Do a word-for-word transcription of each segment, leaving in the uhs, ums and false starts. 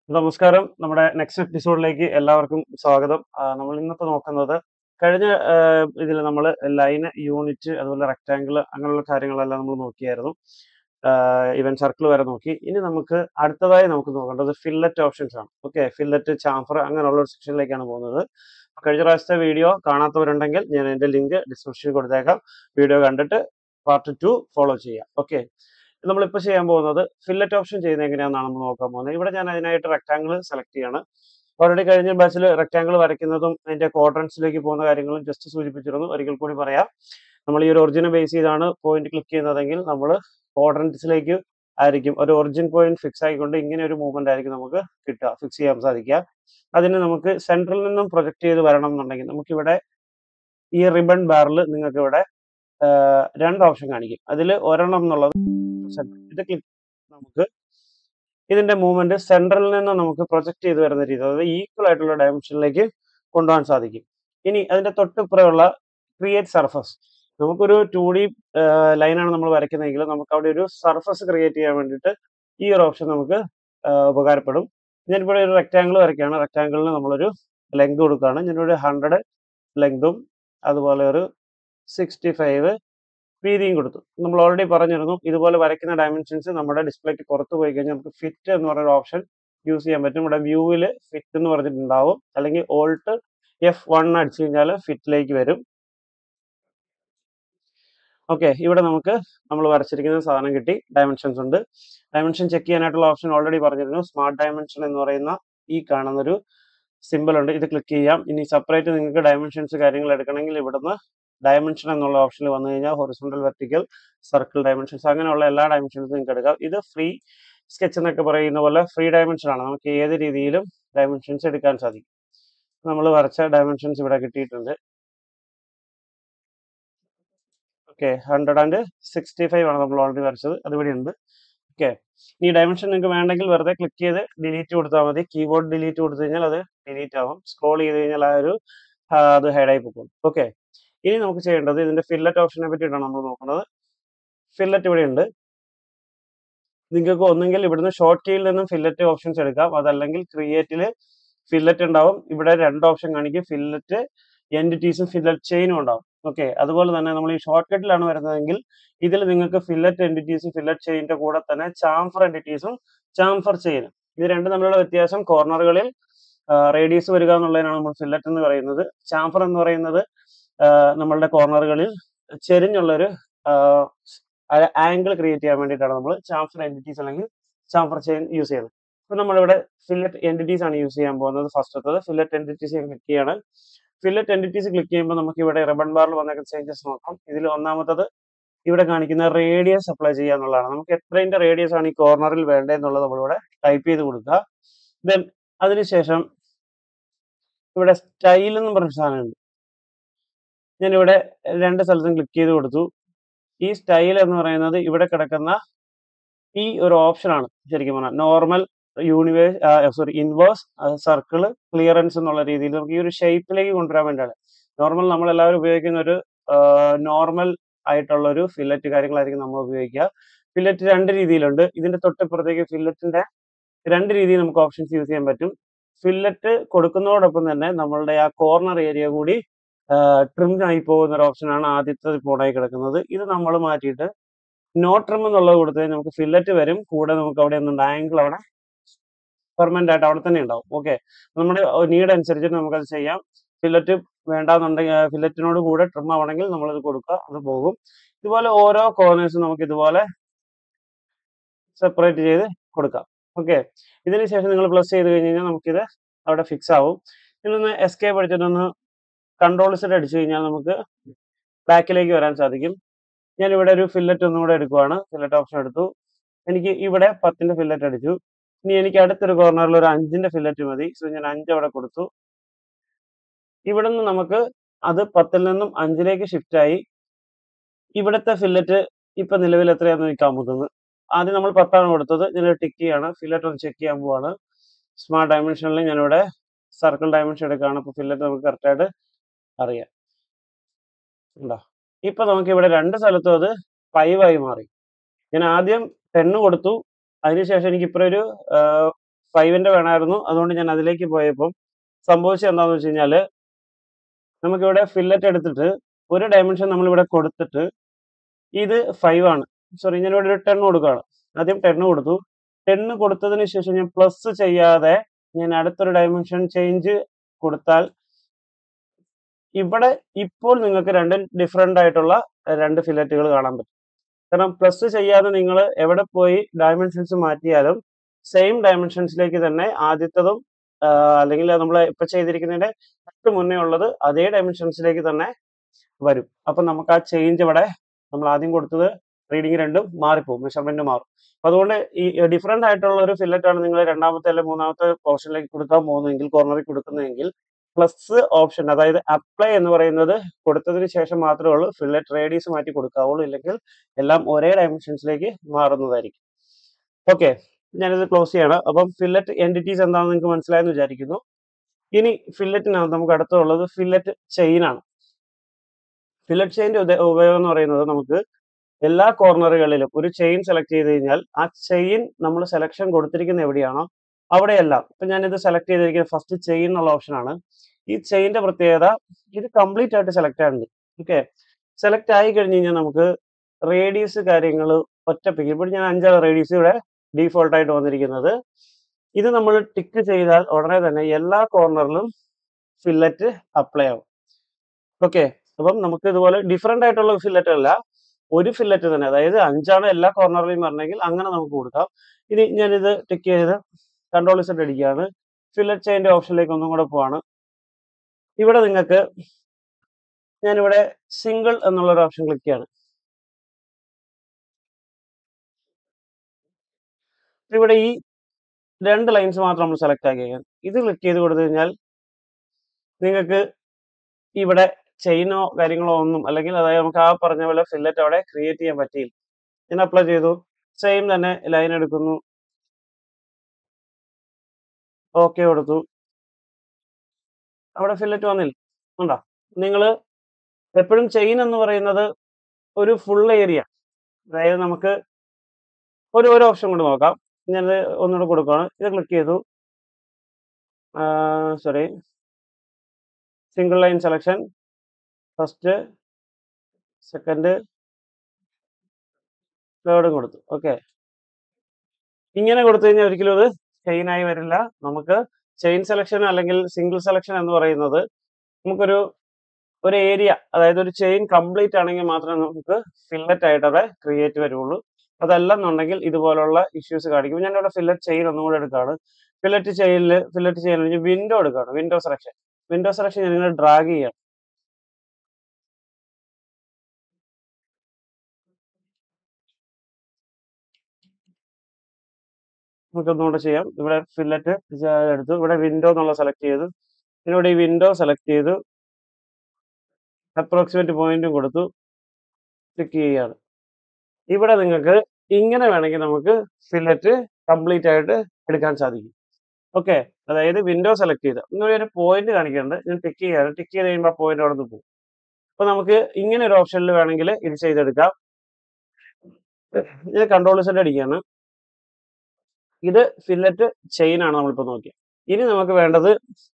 നമസ്കാരം. നമ്മുടെ നെക്സ്റ്റ് എപ്പിസോഡിലേക്ക് എല്ലാവർക്കും സ്വാഗതം. ആഹ് നമ്മൾ ഇന്നത്തെ നോക്കുന്നത് കഴിഞ്ഞ ആഹ് ഇതിൽ നമ്മൾ ലൈൻ, യൂണിറ്റ്, അതുപോലെ റെക്ടാങ്കിൾ അങ്ങനെയുള്ള കാര്യങ്ങളെല്ലാം നമ്മൾ നോക്കിയായിരുന്നു. ആഹ് ഈവൻ സർക്കിൾ വരെ നോക്കി. ഇനി നമുക്ക് അടുത്തതായി നമുക്ക് നോക്കേണ്ടത് ഫില്ലറ്റ് ഓപ്ഷൻസ് ആണ്. ഓക്കെ, ഫില്ലറ്റ്, ചാംഫർ അങ്ങനെയുള്ള ഒരു സെക്ഷനിലേക്കാണ് പോകുന്നത്. കഴിഞ്ഞ പ്രാവശ്യത്തെ വീഡിയോ കാണാത്തവരുണ്ടെങ്കിൽ ഞാൻ എൻ്റെ ലിങ്ക് ഡിസ്ക്രിപ്ഷനിൽ കൊടുത്തേക്കാം. വീഡിയോ കണ്ടിട്ട് പാർട്ട് ടു ഫോളോ ചെയ്യാം. ഓക്കെ, നമ്മളിപ്പോൾ ചെയ്യാൻ പോകുന്നത് ഫില്ലറ്റ് ഓപ്ഷൻ ചെയ്യുന്നത് എങ്ങനെയാണെന്നാണ് നമ്മൾ നോക്കാൻ പോകുന്നത്. ഇവിടെ ഞാൻ അതിനായിട്ട് റെക്ടാങ്കിൾ സെലക്ട് ചെയ്യാണ്. ഓൾറെഡി കഴിഞ്ഞ ബാച്ചിൽ റെക്ടാങ്കിൾ വരയ്ക്കുന്നതും അതിന്റെ ക്വാഡ്രൻസിലേക്ക് പോകുന്ന കാര്യങ്ങളും ജസ്റ്റ് സൂചിപ്പിച്ചിരുന്നു. ഒരിക്കൽ കൂടി പറയാം. നമ്മൾ ഈ ഒരു ഒറിജിനെ ബേസ് ചെയ്താണ് പോയിന്റ് ക്ലിക്ക് ചെയ്യുന്നതെങ്കിൽ നമ്മൾ ക്വാഡ്രൻസിലേക്ക് ആയിരിക്കും ഒരു ഒറിജിൻ പോയിന്റ് ഫിക്സ് ആയിക്കൊണ്ട് ഇങ്ങനെ ഒരു മൂവ്മെന്റ് ആയിരിക്കും നമുക്ക് കിട്ടുക, ഫിക്സ് ചെയ്യാൻ സാധിക്കുക. അതിന് നമുക്ക് സെൻട്രൽ നിന്നും പ്രൊജക്ട് ചെയ്ത് വരണം എന്നുണ്ടെങ്കിൽ നമുക്കിവിടെ ഈ റിബൺ ബാറിൽ നിങ്ങൾക്ക് ഇവിടെ ആഹ് രണ്ട് ഓപ്ഷൻ കാണിക്കും. അതിൽ ഒരെണ്ണം എന്നുള്ളത് സെൻട്രൽ. ഇത് ക്ലിക്ക് നമുക്ക് ഇതിന്റെ മൂവ്മെന്റ് സെൻട്രലിൽ നിന്ന് നമുക്ക് പ്രൊജക്ട് ചെയ്ത് വരുന്ന രീതി, അതായത് ഈക്വൽ ആയിട്ടുള്ള ഡയമെൻഷനിലേക്ക് കൊണ്ടുപോകാൻ സാധിക്കും. ഇനി അതിന്റെ തൊട്ടിപ്പുറമുള്ള ക്രിയേറ്റ് സർഫസ്, നമുക്കൊരു ടു ഡി ലൈനാണ് നമ്മൾ വരയ്ക്കുന്നതെങ്കിൽ നമുക്ക് അവിടെ ഒരു സർഫസ് ക്രിയേറ്റ് ചെയ്യാൻ വേണ്ടിയിട്ട് ഈ ഒരു ഓപ്ഷൻ നമുക്ക് ആഹ് ഉപകാരപ്പെടും. ഞാനിവിടെ ഒരു റെക്ടാങ്കിൾ വരയ്ക്കുകയാണ്. റെക്ടാങ്കിളിന് നമ്മളൊരു ലെങ്ത് കൊടുക്കുകയാണ്. ഞാനിവിടെ ഹൺഡ്രഡ് ലെങ്തും അതുപോലെ ഒരു സിക്സ്റ്റി ഫൈവ് വീതിയും കൊടുത്തു. നമ്മൾ ഓൾറെഡി പറഞ്ഞിരുന്നു ഇതുപോലെ വരയ്ക്കുന്ന ഡയമെൻഷൻസ് നമ്മുടെ ഡിസ്പ്ലേക്ക് പുറത്ത് പോയി കഴിഞ്ഞാൽ നമുക്ക് ഫിറ്റ് എന്ന് പറയുന്ന ഓപ്ഷൻ യൂസ് ചെയ്യാൻ പറ്റും. ഇവിടെ വ്യൂവിൽ ഫിറ്റ് എന്ന് പറഞ്ഞിട്ടുണ്ടാവും, അല്ലെങ്കിൽ ഓൾട്ട് എഫ് വൺ അടിച്ചു കഴിഞ്ഞാൽ ഫിറ്റിലേക്ക് വരും. ഓക്കെ, ഇവിടെ നമുക്ക് നമ്മൾ വരച്ചിരിക്കുന്ന സാധനം കിട്ടി. ഡയമെൻഷൻസ് ഉണ്ട്. ഡയമെൻഷൻ ചെക്ക് ചെയ്യാനായിട്ടുള്ള ഓപ്ഷൻ ഓൾറെഡി പറഞ്ഞിരുന്നു. സ്മാർട്ട് ഡയമെൻഷൻ എന്ന് പറയുന്ന ഈ കാണുന്നൊരു സിമ്പിൾ ഉണ്ട്, ഇത് ക്ലിക്ക് ചെയ്യാം. ഇനി സെപ്പറേറ്റ് നിങ്ങൾക്ക് ഡയമെൻഷൻസ് കാര്യങ്ങൾ എടുക്കണമെങ്കിൽ ഇവിടുന്ന് ഡയമെൻഷൻ എന്നുള്ള ഓപ്ഷനിൽ വന്നു കഴിഞ്ഞാൽ ഹൊറിസോണ്ടൽ, വെർട്ടിക്കൽ, സർക്കിൾ ഡയമെൻഷൻസ് അങ്ങനെയുള്ള എല്ലാ ഡയമെൻഷൻസും നിങ്ങൾക്ക് എടുക്കാം. ഇത് ഫ്രീ സ്കെച്ച് എന്നൊക്കെ പറയുന്ന പോലെ ഫ്രീ ഡയമെൻഷൻ ആണ്. നമുക്ക് ഏത് രീതിയിലും ഡയമെൻഷൻസ് എടുക്കാൻ സാധിക്കും. നമ്മൾ വരച്ച ഡയമെൻഷൻസ് ഇവിടെ കിട്ടിയിട്ടുണ്ട്. Okay, hundred and sixty five ആണ് നമ്മൾ ഓൾറെഡി വരച്ചത്, അതിവിടെ ഉണ്ട്. ഓക്കെ, ഈ ഡയമെൻഷൻ നിങ്ങൾക്ക് വേണമെങ്കിൽ വെറുതെ ക്ലിക്ക് ചെയ്ത് ഡിലീറ്റ് കൊടുത്താൽ മതി. കീബോർഡ് ഡിലീറ്റ് കൊടുത്തു കഴിഞ്ഞാൽ അത് ഡിലീറ്റ് ആവും. സ്ക്രോൾ ചെയ്ത് കഴിഞ്ഞാൽ ആ ഒരു ആ, അത് ഹൈഡായി പോകും. ഓക്കെ, ഇനി നമുക്ക് ചെയ്യേണ്ടത് ഇതിന്റെ ഫില്ലറ്റ് ഓപ്ഷനെ പറ്റിയിട്ടാണ് നമ്മൾ നോക്കുന്നത്. ഫില്ലറ്റ് ഇവിടെ ഉണ്ട്. നിങ്ങൾക്ക് ഒന്നെങ്കിൽ ഇവിടുന്ന് ഷോർട്ട് കീയിൽ നിന്നും ഫില്ലറ്റ് ഓപ്ഷൻസ് എടുക്കാം, അതല്ലെങ്കിൽ ക്രിയേറ്റിൽ ഫില്ലറ്റ് ഉണ്ടാവും. ഇവിടെ രണ്ട് ഓപ്ഷൻ കാണിക്കും, ഫില്ലറ്റ് എൻറ്റിറ്റീസും ഫില്ലറ്റ് ചെയിനും ഉണ്ടാവും. ഓക്കെ, അതുപോലെ തന്നെ നമ്മൾ ഈ ഷോർട്ട് കട്ടിലാണ് വരുന്നതെങ്കിൽ ഇതിൽ നിങ്ങൾക്ക് ഫില്ലറ്റ് എൻറ്റിറ്റീസും ഫില്ലറ്റ് ചെയിനിന്റെ കൂടെ തന്നെ ചാംഫർ എൻറ്റിറ്റീസും ചാംഫർ ചെയിനും, ഇത് രണ്ടും തമ്മിലുള്ള വ്യത്യാസം കോർണറുകളിൽ റേഡിയസ് വരിക എന്നുള്ളതിനാണ് നമ്മൾ ഫില്ലറ്റ് എന്ന് പറയുന്നത്. ചാംഫർ എന്ന് പറയുന്നത് ആഹ് നമ്മളുടെ കോർണറുകളിൽ ചെരിഞ്ഞുള്ളൊരു ആംഗിൾ ക്രിയേറ്റ് ചെയ്യാൻ വേണ്ടിയിട്ടാണ് നമ്മൾ ചാംഫർ എൻറ്റിറ്റീസ് അല്ലെങ്കിൽ ചാംഫർ ചെയിൻ യൂസ് ചെയ്യുന്നത്. അപ്പോൾ നമ്മളിവിടെ ഫില്ലറ്റ് എൻറ്റിറ്റീസ് ആണ് യൂസ് ചെയ്യാൻ പോകുന്നത്. ഫസ്റ്റത്തത് ഫില്ലറ്റ് എൻറ്റിറ്റീസ് ക്ലിക്ക് ചെയ്യാണ്. ഫില്ലറ്റ് എൻറ്റിറ്റീസ് ക്ലിക്ക് ചെയ്യുമ്പോൾ നമുക്ക് ഇവിടെ റിബൺ ബാറിൽ വന്നേക്കുന്ന ചേഞ്ചസ് നോക്കാം. ഇതിൽ ഒന്നാമത്തത് ഇവിടെ കാണിക്കുന്ന റേഡിയസ് അപ്ലൈ ചെയ്യുക എന്നുള്ളതാണ്. നമുക്ക് എത്രയുടെ റേഡിയസ് ആണ് ഈ കോർണറിൽ വേണ്ടതെന്നുള്ളത് നമ്മളിവിടെ ടൈപ്പ് ചെയ്ത് കൊടുക്കുക. ദെൻ അതിനുശേഷം ഇവിടെ സ്റ്റൈൽ എന്ന് പറഞ്ഞ സാധനമുണ്ട്. ഞാനിവിടെ രണ്ട് സ്ഥലത്തും ക്ലിക്ക് ചെയ്ത് കൊടുത്തു. ഈ സ്റ്റൈൽ എന്ന് പറയുന്നത് ഇവിടെ കിടക്കുന്ന ഈ ഒരു ഓപ്ഷൻ ആണ്. ശരിക്കും പറഞ്ഞാൽ normal, universe sorry inverse, circle, clearance എന്നുള്ള രീതിയിൽ നമുക്ക് ഈ ഒരു ഷേപ്പിലേക്ക് കൊണ്ടുവരാൻ വേണ്ടിയാണ്. നോർമൽ നമ്മൾ എല്ലാവരും ഉപയോഗിക്കുന്ന ഒരു നോർമൽ ആയിട്ടുള്ള ഒരു ഫില്ലറ്റ് കാര്യങ്ങളായിരിക്കും നമ്മൾ ഉപയോഗിക്കുക. ഫില്ലറ്റ് രണ്ട് രീതിയിലുണ്ട്. ഇതിന്റെ തൊട്ടിപ്പുറത്തേക്ക് ഫില്ലറ്റിന്റെ രണ്ട് രീതിയിൽ നമുക്ക് ഓപ്ഷൻസ് യൂസ് ചെയ്യാൻ പറ്റും. ഫില്ലറ്റ് കൊടുക്കുന്നതോടൊപ്പം തന്നെ നമ്മളുടെ ആ കോർണർ ഏരിയ കൂടി ട്രിം ആയി പോകുന്ന ഒരു ഓപ്ഷനാണ് ആദ്യത്തെ പോണായി കിടക്കുന്നത്. ഇത് നമ്മൾ മാറ്റിയിട്ട് നോ ട്രിം എന്നുള്ളത് കൊടുത്താൽ നമുക്ക് ഫില്ലറ്റ് വരും, കൂടെ നമുക്ക് അവിടെ ഒന്നും ആംഗിൾ അവിടെ പെർമനന്റ് ആയിട്ട് അവിടെ തന്നെ ഉണ്ടാവും. ഓക്കെ, നമ്മുടെ നീഡ് അനുസരിച്ച് നമുക്കത് ചെയ്യാം. ഫില്ലറ്റ് വേണ്ടാന്നുണ്ടെങ്കിൽ ഫില്ലറ്റിനോട് കൂടെ ട്രിം ആവണമെങ്കിൽ നമ്മളത് കൊടുക്കുക, അത് പോകും. ഇതുപോലെ ഓരോ കോർണേഴ്സും നമുക്ക് ഇതുപോലെ സെപ്പറേറ്റ് ചെയ്ത് കൊടുക്കാം. ഓക്കെ, ഇതിന് ശേഷം നിങ്ങൾ പ്ലസ് ചെയ്ത് കഴിഞ്ഞ് കഴിഞ്ഞാൽ നമുക്കിത് അവിടെ ഫിക്സ് ആവും. ഇതൊന്ന് എസ്കേപ്പ് അടിച്ചിട്ടൊന്ന് കൺട്രോൾ സെറ്റ് അടിച്ചു കഴിഞ്ഞാൽ നമുക്ക് ബാക്കിലേക്ക് വരാൻ സാധിക്കും. ഞാൻ ഇവിടെ ഒരു ഫില്ലറ്റ് ഒന്നും കൂടെ എടുക്കുവാണ്. ഫില്ലറ്റ് ഓപ്ഷൻ എടുത്തു. എനിക്ക് ഇവിടെ പത്തിന്റെ ഫില്ലറ്റ് അടിച്ചു. ഇനി എനിക്ക് അടുത്തൊരു കോർണറിൽ ഒരു അഞ്ചിന്റെ ഫില്ലറ്റ് മതി. സോ ഞാൻ അഞ്ച് അവിടെ കൊടുത്തു. ഇവിടെ നിന്ന് നമുക്ക് അത് പത്തിൽ നിന്നും അഞ്ചിലേക്ക് ഷിഫ്റ്റ് ആയി. ഇവിടുത്തെ ഫില്ലറ്റ് ഇപ്പൊ നിലവിൽ എത്രയാണെന്ന് നിൽക്കാൻ പോകുന്നത്. ആദ്യം നമ്മൾ പത്താണ് കൊടുത്തത്. ഞാൻ ടിക്ക് ചെയ്യാണ്. ഫില്ലറ്റ് ഒന്ന് ചെക്ക് ചെയ്യാൻ പോവാണ്. സ്മാർട്ട് ഡയമെൻഷനിൽ ഞാനിവിടെ സർക്കിൾ ഡയമെൻഷൻ എടുക്കുകയാണ്. അപ്പോൾ ഫില്ലറ്റ് നമുക്ക് കറക്റ്റായിട്ട് അറിയാം. ഉണ്ടോ? ഇപ്പൊ നമുക്ക് ഇവിടെ രണ്ട് സ്ഥലത്തും അത് ഫൈവ് ആയി മാറി. ഞാൻ ആദ്യം ടെൻ കൊടുത്തു. അതിനുശേഷം എനിക്ക് ഇപ്പൊ ഒരു ഫൈവിന്റെ വേണമായിരുന്നു. അതുകൊണ്ട് ഞാൻ അതിലേക്ക് പോയപ്പം സംഭവിച്ചത് എന്താണെന്ന് വെച്ച് കഴിഞ്ഞാൽ നമുക്കിവിടെ ഫില്ലറ്റ് എടുത്തിട്ട് ഒരു ഡയമെൻഷൻ നമ്മളിവിടെ കൊടുത്തിട്ട് ഇത് ഫൈവ് ആണ്. സോറി, ഞാനിവിടെ ഒരു ടെൻ കൊടുക്കുകയാണ്. ആദ്യം ടെൻ കൊടുത്തു. ടെൻ കൊടുത്തതിന് ശേഷം ഞാൻ പ്ലസ് ചെയ്യാതെ ഞാൻ അടുത്തൊരു ഡയമെൻഷൻ ചേഞ്ച് കൊടുത്താൽ ഇവിടെ ഇപ്പോൾ നിങ്ങൾക്ക് രണ്ട് ഡിഫറെന്റ് ആയിട്ടുള്ള രണ്ട് ഫില്ലറ്റുകൾ കാണാൻ പറ്റും. കാരണം പ്ലസ് ചെയ്യാതെ നിങ്ങൾ എവിടെ പോയി ഡയമെൻഷൻസ് മാറ്റിയാലും സെയിം ഡയമെൻഷൻസിലേക്ക് തന്നെ ആദ്യത്തതും അല്ലെങ്കിൽ നമ്മൾ ഇപ്പൊ ചെയ്തിരിക്കുന്നതിന്റെ തൊട്ട് മുന്നേ ഉള്ളത് അതേ ഡയമെൻഷൻസിലേക്ക് തന്നെ വരും. അപ്പൊ നമുക്ക് ആ ചേഞ്ച് ഇവിടെ നമ്മൾ ആദ്യം കൊടുത്തത് റീഡിങ് രണ്ടും മാറിപ്പോകും, മെഷർമെന്റ് മാറും. അപ്പൊ അതുകൊണ്ട് ഈ ഡിഫറെന്റ് ആയിട്ടുള്ള ഒരു ഫില്ലറ്റ് ആണ് നിങ്ങൾ രണ്ടാമത്തെ അല്ലെങ്കിൽ മൂന്നാമത്തെ പോർഷനിലേക്ക് കൊടുക്കാൻ പോകുന്നതെങ്കിൽ, കോർണറിൽ കൊടുക്കുന്നതെങ്കിൽ പ്ലസ് ഓപ്ഷൻ, അതായത് അപ്ലൈ എന്ന് പറയുന്നത് കൊടുത്തതിന് ശേഷം മാത്രമേ ഉള്ളൂ ഫില്ലറ്റ് റേഡിയസ് മാറ്റി കൊടുക്കാവുള്ളൂ, ഇല്ലെങ്കിൽ എല്ലാം ഒരേ ഡയമെൻഷൻസിലേക്ക് മാറുന്നതായിരിക്കും. ഓക്കെ, ഞാനിത് ക്ലോസ് ചെയ്യണം. അപ്പം ഫില്ലറ്റ് എൻറ്റിറ്റീസ് എന്താണെന്ന് നിങ്ങൾക്ക് മനസ്സിലായെന്ന് വിചാരിക്കുന്നു. ഇനി ഫില്ലറ്റിനകത്ത് നമുക്ക് അടുത്തുള്ളത് ഫില്ലറ്റ് ചെയിൻ ആണ്. ഫില്ലറ്റ് ചെയിന്റെ ഉപയോഗം എന്ന് പറയുന്നത് നമുക്ക് എല്ലാ കോർണറുകളിലും ഒരു ചെയിൻ സെലക്ട് ചെയ്ത് കഴിഞ്ഞാൽ ആ ചെയിൻ നമ്മൾ സെലക്ഷൻ കൊടുത്തിരിക്കുന്ന എവിടെയാണോ അവിടെയെല്ലാം, ഇപ്പൊ ഞാനിത് സെലക്ട് ചെയ്തിരിക്കുന്നത് ഫസ്റ്റ് ചെയിൻ എന്നുള്ള ഓപ്ഷനാണ്. ഈ ചെയിന്റെ പ്രത്യേകത ഇത് കംപ്ലീറ്റ് ആയിട്ട് സെലക്ട് ആകുന്നുണ്ട്. ഓക്കെ, സെലക്ട് ആയി കഴിഞ്ഞ് കഴിഞ്ഞാൽ നമുക്ക് റേഡിയസ് കാര്യങ്ങൾ ഒറ്റപ്പിക്കും. ഇപ്പോൾ ഞാൻ അഞ്ചാണ് റേഡിയസ് ഇവിടെ ഡീഫോൾട്ട് ആയിട്ട് വന്നിരിക്കുന്നത്. ഇത് നമ്മൾ ടിക്ക് ചെയ്താൽ ഉടനെ തന്നെ എല്ലാ കോർണറിലും ഫില്ലറ്റ് അപ്ലൈ ആവും. ഓക്കെ, അപ്പം നമുക്ക് ഇതുപോലെ ഡിഫറെന്റ് ആയിട്ടുള്ള ഫില്ലറ്റ് അല്ല, ഒരു ഫില്ലറ്റ് തന്നെ, അതായത് അഞ്ചാണ് എല്ലാ കോർണറിലും പറഞ്ഞെങ്കിൽ അങ്ങനെ നമുക്ക് കൊടുക്കാം. ഇനി ഞാനിത് ടിക്ക് ചെയ്ത് കൺട്രോൾ സെറ്റ് അടിക്കുകയാണ്. ഫില്ലറ്റ് ചെയിന്റെ ഓപ്ഷനിലേക്ക് ഒന്നും കൂടെ പോവാണ്. ഇവിടെ നിങ്ങൾക്ക് ഞാനിവിടെ സിംഗിൾ എന്നുള്ള ഒരു ഓപ്ഷൻ ക്ലിക്ക് ചെയ്യാണ്. ഇവിടെ ഈ രണ്ട് ലൈൻസ് മാത്രം നമ്മൾ സെലക്ട് ആക്കിയേക്കാം. ഇത് ക്ലിക്ക് ചെയ്ത് കൊടുത്തു കഴിഞ്ഞാൽ നിങ്ങൾക്ക് ഇവിടെ ചെയിനോ കാര്യങ്ങളോ ഒന്നും, അല്ലെങ്കിൽ അതായത് നമുക്ക് ആ പറഞ്ഞ പോലെ ഫില്ലറ്റ് അവിടെ ക്രിയേറ്റ് ചെയ്യാൻ പറ്റിയില്ല. ഞാൻ അപ്ലൈ ചെയ്തു, സെയിം തന്നെ ലൈൻ എടുക്കുന്നു, ഓക്കെ കൊടുത്തു, അവിടെ ഫില്ലറ്റ് വന്നില്ല. ഉണ്ടോ? നിങ്ങൾ എപ്പോഴും ചെയിൻ എന്ന് പറയുന്നത് ഒരു ഫുൾ ഏരിയ, അതായത് നമുക്ക് ഒരു ഒരു ഓപ്ഷൻ കൊണ്ട് നോക്കാം. ഞാനത് ഒന്നുകൂടെ കൊടുക്കുകയാണ്. ഇത് ക്ലിക്ക് ചെയ്തു, sorry, single line selection, first second തേർഡും കൊടുത്തു. ഓക്കെ, ഇങ്ങനെ കൊടുത്തു കഴിഞ്ഞാൽ ഒരിക്കലും അത് ചെയിൻ ആയി വരില്ല. നമുക്ക് ചെയിൻ സെലക്ഷൻ അല്ലെങ്കിൽ സിംഗിൾ സെലക്ഷൻ എന്ന് പറയുന്നത് നമുക്കൊരു ഒരു ഏരിയ, അതായത് ഒരു ചെയിൻ കംപ്ലീറ്റ് ആണെങ്കിൽ മാത്രമേ നമുക്ക് ഫില്ലറ്റ് ആയിട്ട് അവിടെ ക്രിയേറ്റ് വരുള്ളൂ. അതല്ലെന്നുണ്ടെങ്കിൽ ഇതുപോലുള്ള ഇഷ്യൂസ് കാണിക്കും. ഞാൻ ഇവിടെ ഫില്ലറ്റ് ചെയിൻ ഒന്നും കൂടെ എടുക്കുകയാണ്. ഫില്ലറ്റ് ചെയിനിൽ ഫില്ലറ്റ് ചെയിൻ വിൻഡോ എടുക്കുകയാണ്, വിൻഡോ സെലക്ഷൻ. വിൻഡോ സെലക്ഷൻ ഞാൻ ഇങ്ങനെ ഡ്രാഗ് ചെയ്യണം. നമുക്ക് ഒന്നുകൂടെ ചെയ്യാം. ഇവിടെ ഫില്ലറ്റ് എടുത്തു, ഇവിടെ വിൻഡോ എന്നുള്ള സെലക്ട് ചെയ്തു, ഇവിടെ ഈ വിൻഡോ സെലക്ട് ചെയ്തു, അപ്രോക്സിമേറ്റ് പോയിന്റും കൊടുത്തു, ക്ലിക്ക് ചെയ്യുകയാണ്. ഇവിടെ നിങ്ങൾക്ക് ഇങ്ങനെ വേണമെങ്കിൽ നമുക്ക് ഫില്ലറ്റ് കംപ്ലീറ്റ് ആയിട്ട് എടുക്കാൻ സാധിക്കും. ഓക്കെ, അതായത് വിൻഡോ സെലക്ട് ചെയ്ത് ഇങ്ങനെ ഒരു പോയിന്റ് കാണിക്കുന്നുണ്ട്, ഞാൻ ടിക്ക് ചെയ്യാണ്. ടിക്ക് ചെയ്ത് കഴിയുമ്പോൾ പോയിന്റ് അവിടെ നിന്ന് പോകും. അപ്പൊ നമുക്ക് ഇങ്ങനെ ഒരു ഓപ്ഷനിൽ വേണമെങ്കിൽ ഇത് ചെയ്തെടുക്കാം. ഇത് കൺട്രോൾ സെറ്റ് അടിക്കുകയാണ്. ഇത് ഫില്ലറ്റ് ചെയിൻ ആണ് നമ്മളിപ്പോ നോക്കിയത്. ഇനി നമുക്ക് വേണ്ടത്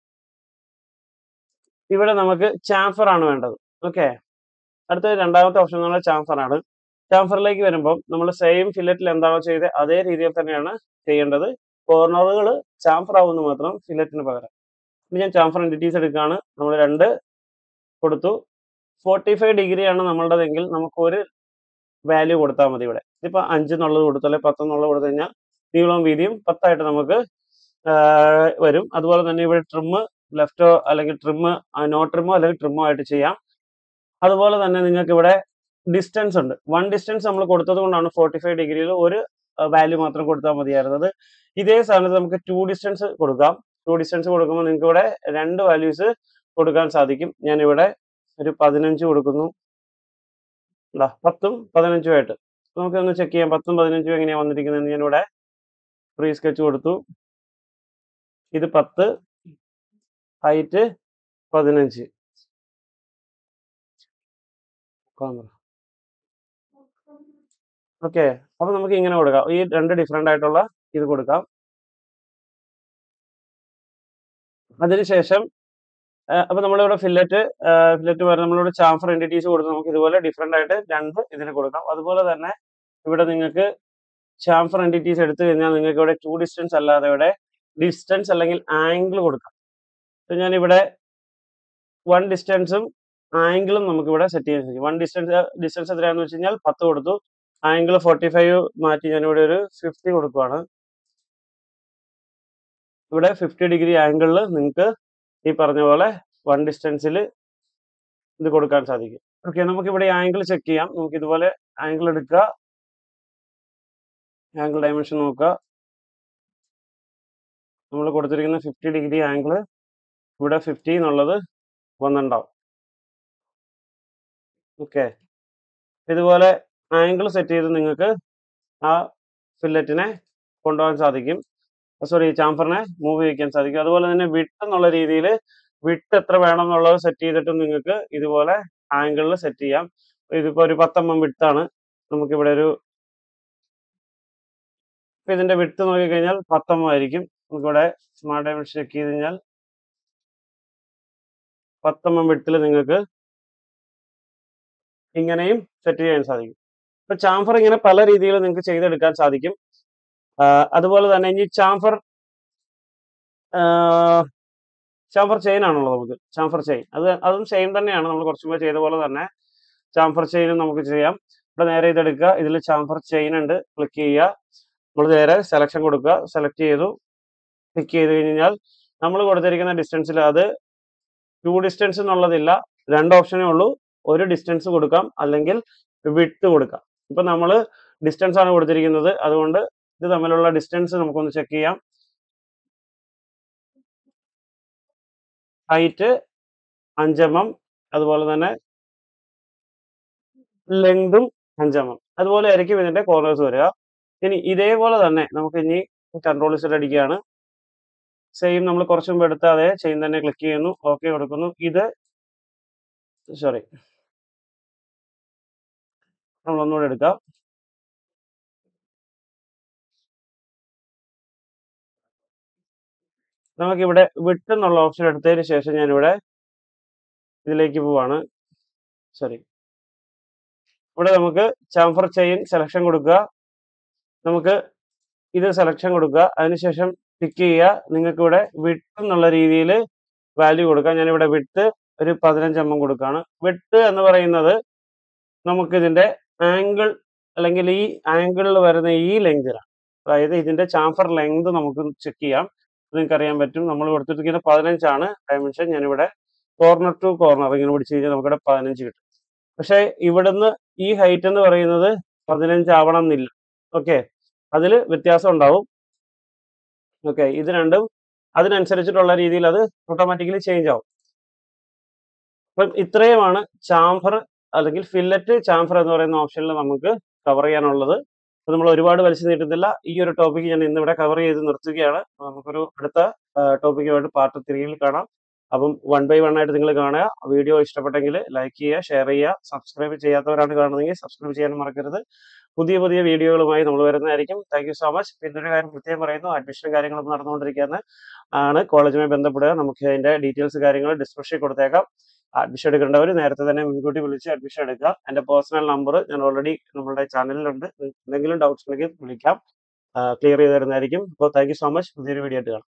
ഇവിടെ നമുക്ക് ചാംഫർ ആണ് വേണ്ടത്. ഓക്കെ, അടുത്ത രണ്ടാമത്തെ ഓപ്ഷൻ എന്ന് പറഞ്ഞാൽ ചാംഫർ ആണ്. ചാംഫറിലേക്ക് വരുമ്പോൾ നമ്മൾ സെയിം ഫില്ലറ്റിൽ എന്താണോ ചെയ്തത് അതേ രീതിയിൽ തന്നെയാണ് ചെയ്യേണ്ടത്. കോർണറുകൾ ചാംഫർ ആവുന്ന മാത്രം ഫില്ലറ്റിന് പകരം. ഇനി ഞാൻ ചാംഫർ എൻറ്റിറ്റീസ് എടുക്കുകയാണ്. നമ്മൾ രണ്ട് കൊടുത്തു, ഫോർട്ടി ഫൈവ് ഡിഗ്രി ആണ് നമ്മളുടെതെങ്കിൽ നമുക്ക് ഒരു വാല്യൂ കൊടുത്താൽ മതി. ഇവിടെ ഇതിപ്പോൾ അഞ്ച് എന്നുള്ളത് കൊടുത്തു, അല്ലെങ്കിൽ പത്ത് എന്നുള്ളത് കൊടുത്തു കഴിഞ്ഞാൽ നീളവും വീതിയും പത്തായിട്ട് നമുക്ക് വരും. അതുപോലെ തന്നെ ഇവിടെ ട്രിമ്മ് ലെഫ്റ്റോ അല്ലെങ്കിൽ ട്രിമ്മ് നോ ട്രിമ്മോ അല്ലെങ്കിൽ ട്രിമ്മോ ആയിട്ട് ചെയ്യാം. അതുപോലെ തന്നെ നിങ്ങൾക്ക് ഇവിടെ ഡിസ്റ്റൻസ് ഉണ്ട്. വൺ ഡിസ്റ്റൻസ് നമ്മൾ കൊടുത്തത് കൊണ്ടാണ് ഫോർട്ടി ഫൈവ് ഡിഗ്രിയിൽ ഒരു വാല്യൂ മാത്രം കൊടുത്താൽ മതിയായിരുന്നത്. ഇതേ സ്ഥാനത്ത് നമുക്ക് ടു ഡിസ്റ്റൻസ് കൊടുക്കാം. ടു ഡിസ്റ്റൻസ് കൊടുക്കുമ്പോൾ നിങ്ങൾക്ക് ഇവിടെ രണ്ട് വാല്യൂസ് കൊടുക്കാൻ സാധിക്കും. ഞാനിവിടെ ഒരു പതിനഞ്ച് കൊടുക്കുന്നു, പത്തും പതിനഞ്ചും ആയിട്ട്. നമുക്കൊന്ന് ചെക്ക് ചെയ്യാം പത്തും പതിനഞ്ചും എങ്ങനെയാണ് വന്നിരിക്കുന്നത്. ഞാനിവിടെ ഫ്രീ സ്കെച്ച് കൊടുത്തു, ഇത് പത്ത്, ഹൈറ്റ് പതിനഞ്ച്. ഓക്കെ, അപ്പൊ നമുക്ക് ഇങ്ങനെ കൊടുക്കാം. ഈ രണ്ട് ഡിഫറെന്റ് ആയിട്ടുള്ള ഇത് കൊടുക്കാം. അതിനുശേഷം അപ്പൊ നമ്മളിവിടെ ഫില്ലറ്റ് ഫില്ലറ്റ് വരെ നമ്മളിവിടെ ചാംഫർ എൻറ്റിറ്റീസ് കൊടുത്ത് നമുക്ക് ഇതുപോലെ ഡിഫറെന്റ് ആയിട്ട് രണ്ട് ഇതിന് കൊടുക്കാം. അതുപോലെ തന്നെ ഇവിടെ നിങ്ങൾക്ക് ചാംഫർ എൻറ്റിറ്റീസ് എടുത്തു കഴിഞ്ഞാൽ നിങ്ങൾക്ക് ഇവിടെ ടു ഡിസ്റ്റൻസ് അല്ലാതെ ഇവിടെ ഡിസ്റ്റൻസ് അല്ലെങ്കിൽ ആംഗിൾ കൊടുക്കാം. അപ്പൊ ഞാനിവിടെ വൺ ഡിസ്റ്റൻസും ആംഗിളും നമുക്ക് ഇവിടെ സെറ്റ് ചെയ്യാൻ സാധിക്കും. വൺ ഡിസ്റ്റൻസ് ഡിസ്റ്റൻസ് എത്രയാണെന്ന് വെച്ച് കഴിഞ്ഞാൽ പത്ത് കൊടുത്തു. ആംഗിൾ ഫോർട്ടി ഫൈവ് മാറ്റി ഞാനിവിടെ ഒരു ഫിഫ്റ്റി കൊടുക്കുവാണ്. ഇവിടെ ഫിഫ്റ്റി ഡിഗ്രി ആംഗിളിൽ നിങ്ങൾക്ക് ഈ പറഞ്ഞ പോലെ വൺ ഡിസ്റ്റൻസിൽ ഇത് കൊടുക്കാൻ സാധിക്കും. ഓക്കെ, നമുക്ക് ഇവിടെ ആംഗിൾ ചെക്ക് ചെയ്യാം. നമുക്ക് ഇതുപോലെ ആംഗിൾ എടുക്കുക, ആംഗിൾ ഡയമെൻഷൻ നോക്കുക. നമ്മൾ കൊടുത്തിരിക്കുന്ന ഫിഫ്റ്റി ഡിഗ്രി ആംഗിൾ ഇവിടെ ഫിഫ്റ്റി എന്നുള്ളത് വന്നിട്ടുണ്ടാവും. ഓക്കെ, ഇതുപോലെ ആംഗിൾ സെറ്റ് ചെയ്ത് നിങ്ങൾക്ക് ആ ഫില്ലറ്റിനെ കൊണ്ടുപോകാൻ സാധിക്കും. സോറി ചാംഫറിനെ മൂവ് ചെയ്യിക്കാൻ സാധിക്കും. അതുപോലെ തന്നെ വിട്ട് എന്നുള്ള രീതിയിൽ വിട്ട് എത്ര വേണം എന്നുള്ളത് സെറ്റ് ചെയ്തിട്ട് നിങ്ങൾക്ക് ഇതുപോലെ ആംഗിളിൽ സെറ്റ് ചെയ്യാം. ഇതിപ്പോ ഒരു പത്ത് എം എം വിട്ടാണ്. നമുക്കിവിടെ ഒരു ഇപ്പൊ ഇതിന്റെ വിട്ട് നോക്കിക്കഴിഞ്ഞാൽ പത്ത് എം എം ആയിരിക്കും. നമുക്കിവിടെ സ്മാർട്ട് ഡയമെൻഷൻ ചെക്ക് ചെയ്ത് കഴിഞ്ഞാൽ പത്ത് എം എം വിട്ടിൽ നിങ്ങൾക്ക് ഇങ്ങനെയും സെറ്റ് ചെയ്യാൻ സാധിക്കും. ഇപ്പൊ ചാംഫർ ഇങ്ങനെ പല രീതിയിൽ നിങ്ങൾക്ക് ചെയ്തെടുക്കാൻ സാധിക്കും. അതുപോലെ തന്നെ ഇനി ചാംഫർ ചാംഫർ ചെയിൻ ആണുള്ളത്. നമുക്ക് ചാംഫർ ചെയിൻ അത് അതും സെയിം തന്നെയാണ്. നമ്മൾ കുറച്ചും കൂടെ ചെയ്ത പോലെ തന്നെ ചാംഫർ ചെയിനും നമുക്ക് ചെയ്യാം. ഇവിടെ നേരെ ഇതെടുക്കുക, ഇതിൽ ചാംഫർ ചെയിൻ ഉണ്ട്, ക്ലിക്ക് ചെയ്യുക. നമ്മൾ നേരെ സെലക്ഷൻ കൊടുക്കുക, സെലക്ട് ചെയ്തു, ക്ലിക്ക് ചെയ്ത് കഴിഞ്ഞാൽ നമ്മൾ കൊടുത്തിരിക്കുന്ന ഡിസ്റ്റൻസിൽ അത് ടു ഡിസ്റ്റൻസ് എന്നുള്ളതില്ല, രണ്ട് ഓപ്ഷനേ ഉള്ളൂ. ഒരു ഡിസ്റ്റൻസ് കൊടുക്കാം അല്ലെങ്കിൽ വിട്ട് കൊടുക്കാം. ഇപ്പൊ നമ്മൾ ഡിസ്റ്റൻസ് ആണ് കൊടുത്തിരിക്കുന്നത്, അതുകൊണ്ട് ഇത് തമ്മിലുള്ള ഡിസ്റ്റൻസ് നമുക്കൊന്ന് ചെക്ക് ചെയ്യാം. ഹൈറ്റ് അഞ്ച് എം എം, അതുപോലെ തന്നെ ലെങ്തും അഞ്ച് എം എം. അതുപോലെ ആയിരിക്കും ഇതിന്റെ കോർണേഴ്സ് വരിക. ഇനി ഇതേപോലെ തന്നെ നമുക്ക് ഇനി കൺട്രോൾ സെറ്റ് അടിക്കുകയാണ്. സെയിം നമ്മൾ കുറച്ച് മുമ്പ് എടുത്ത അതേ ചെയിൻ തന്നെ ക്ലിക്ക് ചെയ്യുന്നു, ഓക്കെ കൊടുക്കുന്നു. ഇത് സോറി നമ്മൾ ഒന്നുകൂടെ എടുക്കാം. നമുക്കിവിടെ വിട്ട് എന്നുള്ള ഓപ്ഷൻ എടുത്തതിന് ശേഷം ഞാനിവിടെ ഇതിലേക്ക് പോവാണ്. സോറി ഇവിടെ നമുക്ക് ചാംഫർ ചെയിൻ സെലക്ഷൻ കൊടുക്കുക, നമുക്ക് ഇത് സെലക്ഷൻ കൊടുക്കുക, അതിനുശേഷം പിക്ക് ചെയ്യുക. നിങ്ങൾക്ക് ഇവിടെ വിട്ട് എന്നുള്ള രീതിയിൽ വാല്യൂ കൊടുക്കാം. ഞാനിവിടെ വിട്ട് ഒരു പതിനഞ്ച് എം എം കൊടുക്കുകയാണ്. വിട്ട് എന്ന് പറയുന്നത് നമുക്ക് ഇതിന്റെ ആംഗിൾ അല്ലെങ്കിൽ ഈ ആംഗിളിൽ വരുന്ന ഈ ലെങ്തിലാണ്, അതായത് ഇതിന്റെ ചാംഫർ ലെങ്ത് നമുക്ക് ചെക്ക് ചെയ്യാം. നിങ്ങൾക്ക് അറിയാൻ പറ്റും. നമ്മൾ കൊടുത്തിരിക്കുന്ന പതിനഞ്ചാണ് ഡയമെൻഷൻ. ഞാനിവിടെ കോർണർ ടു കോർണർ ഇങ്ങനെ പിടിച്ചു കഴിഞ്ഞാൽ നമുക്കിവിടെ പതിനഞ്ച് കിട്ടും. പക്ഷെ ഇവിടുന്ന് ഈ ഹൈറ്റ് എന്ന് പറയുന്നത് പതിനഞ്ച് ആവണം എന്നില്ല. ഓക്കെ, അതിൽ വ്യത്യാസം ഉണ്ടാവും. ഓക്കെ, ഇത് രണ്ടും അതിനനുസരിച്ചിട്ടുള്ള രീതിയിൽ അത് ഓട്ടോമാറ്റിക്കലി ചേഞ്ച് ആവും. അപ്പം ഇത്രയുമാണ് ചാംഫർ അല്ലെങ്കിൽ ഫില്ലറ്റ് ചാംഫർ എന്ന് പറയുന്ന ഓപ്ഷനിൽ നമുക്ക് കവർ ചെയ്യാനുള്ളത്. അപ്പൊ നമ്മൾ ഒരുപാട് വലിച്ചു നീട്ടുന്നില്ല. ഈ ഒരു ടോപ്പിക്ക് ഞാൻ ഇന്നിവിടെ കവർ ചെയ്ത് നിർത്തുകയാണ്. നമുക്കൊരു അടുത്ത ടോപ്പിക്കുമായിട്ട് പാർട്ട് ത്രീയിൽ കാണാം. അപ്പം വൺ ബൈ വൺ ആയിട്ട് നിങ്ങൾ കാണുക. വീഡിയോ ഇഷ്ടപ്പെട്ടെങ്കിൽ ലൈക്ക് ചെയ്യുക, ഷെയർ ചെയ്യുക. സബ്സ്ക്രൈബ് ചെയ്യാത്തവരാണ് കാണുന്നതെങ്കിൽ സബ്സ്ക്രൈബ് ചെയ്യാനും മറക്കരുത്. പുതിയ പുതിയ വീഡിയോകളുമായി നമ്മൾ വരുന്നതായിരിക്കും. Thank you so much. പിന്നെ ഒരു കാര്യം പ്രത്യേകം പറയുന്നു, അഡ്മിഷൻ കാര്യങ്ങളൊക്കെ നടന്നുകൊണ്ടിരിക്കുന്ന ആണ്. കോളേജുമായി ബന്ധപ്പെടുക. നമുക്ക് അതിന്റെ ഡീറ്റെയിൽസ് കാര്യങ്ങൾ ഡിസ്ക്രിപ്ഷനിൽ കൊടുത്തേക്കാം. അഡ്മിഷൻ എടുക്കേണ്ടവർ നേരത്തെ തന്നെ മുൻകൂട്ടി വിളിച്ച് അഡ്മിഷൻ എടുക്കുക. എൻ്റെ പേഴ്സണൽ നമ്പർ ഞാൻ ഓൾറെഡി നമ്മുടെ ചാനലിലുണ്ട്. എന്തെങ്കിലും ഡൗട്ട്സ് ഉണ്ടെങ്കിൽ വിളിക്കാം, ക്ലിയർ ചെയ്ത് തരുന്നതായിരിക്കും. അപ്പോൾ താങ്ക് യു സോ മച്ച്. പുതിയൊരു വീഡിയോ ആയിട്ട് കാണാം.